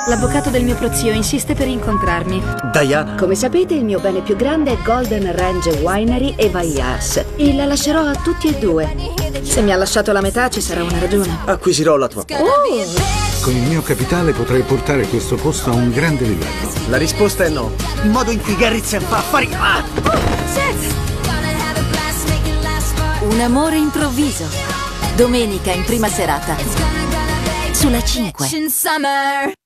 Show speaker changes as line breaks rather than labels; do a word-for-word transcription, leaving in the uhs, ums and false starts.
L'avvocato del mio prozio insiste per incontrarmi.
Diana.
Come sapete, il mio bene più grande è Golden Range Winery e Valleyards e la lascerò a tutti e due.
Se mi ha lasciato la metà ci sarà una ragione.
Acquisirò la tua.
Oh!
Con il mio capitale potrei portare questo posto a un grande livello.
La risposta è no. Il modo in cui Garrison fa affari... Ah!
Un amore improvviso. Domenica in prima serata. Sulla cinque.